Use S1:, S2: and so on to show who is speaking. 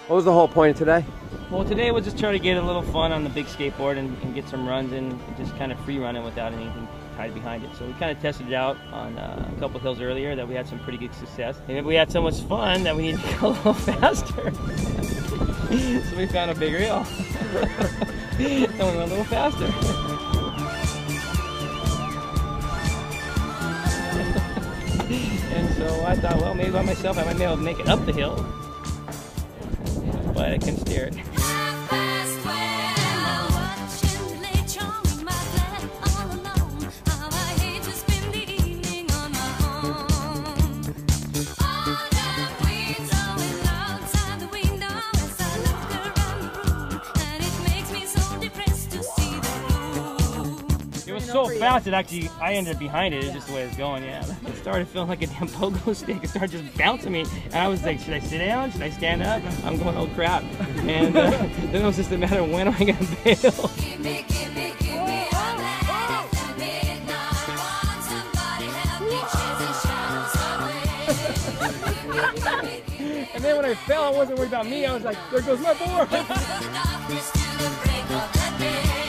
S1: What was the whole point of today?
S2: Well, today we'll just try to get a little fun on the big skateboard and get some runs in, just kind of free running without anything tied behind it. So we kind of tested it out on a couple hills earlier that we had some pretty good success. And we had so much fun that we needed to go a little faster. So we found a bigger hill. And we went a little faster. And so I thought, well, maybe by myself I might be able to make it up the hill. But I couldn't steer it. It was so fast that actually I ended up behind it. It's just the way it's going, yeah. It started feeling like a damn pogo stick. It started just bouncing me. And I was like, should I sit down? Should I stand up? I'm going, oh crap. And then it was just a matter of when am I going to bail? And then when I fell, I wasn't worried about me. I was like, there goes my board.